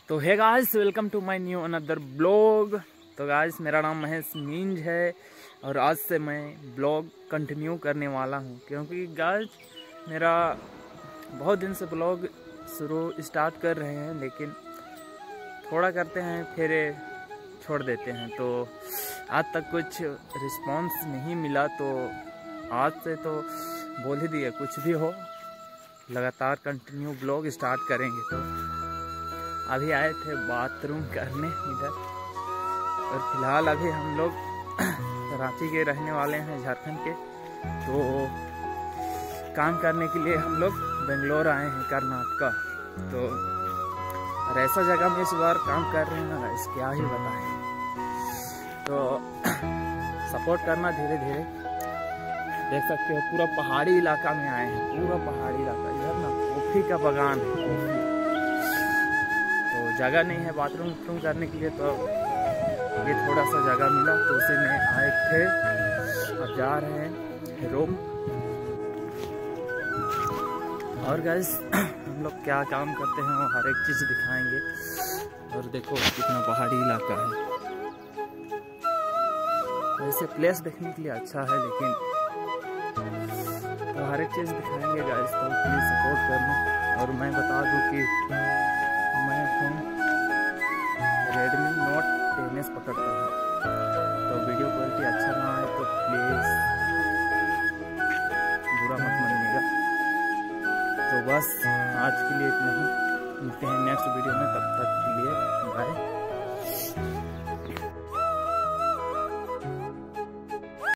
तो है guys, welcome to my new another blog. तो गाइस, मेरा नाम महेश मींज है और आज से मैं ब्लॉग कंटिन्यू करने वाला हूं, क्योंकि गाइस मेरा बहुत दिन से ब्लॉग स्टार्ट कर रहे हैं, लेकिन थोड़ा करते हैं फिर छोड़ देते हैं। तो आज तक कुछ रिस्पांस नहीं मिला, तो आज से तो बोल ही दिया कुछ भी हो लगातार कंटिन्यू ब्लॉग स्टार्ट करेंगे। तो अभी आए थे बाथरूम करने इधर, और फिलहाल अभी हम लोग रांची के रहने वाले हैं, झारखंड के। तो काम करने के लिए हम लोग बेंगलोर आए हैं, कर्नाटका। तो और ऐसा जगह में इस बार काम कर रहे हैं ना, इस क्या ही बताएं। तो सपोर्ट करना धीरे धीरे। देख सकते हो पूरा पहाड़ी इलाका में आए हैं, पूरा पहाड़ी इलाका। इधर ना कॉफी का बागान है, कॉफी। तो जगह नहीं है बाथरूम करने के लिए, तो ये थोड़ा सा जगह मिला तो उसी में आए थे। अब जा रहे हैं रूम। और गाइस हम लोग क्या काम करते हैं वो हर एक चीज़ दिखाएंगे। और देखो कितना पहाड़ी इलाका है। वैसे प्लेस देखने के लिए अच्छा है, लेकिन तो हर एक चीज़ दिखाएंगे गाइस, तो प्लीज़ सपोर्ट करना। और मैं बता दूं कि मैं हूँ Redmi Note 10s पकड़ता हूँ, तो वीडियो क्वालिटी अच्छा ना आए तो प्लीज़ बुरा मत मानिएगा। तो बस आज के लिए इतना ही, मिलते हैं नेक्स्ट वीडियो में, तब तक के लिए बाय।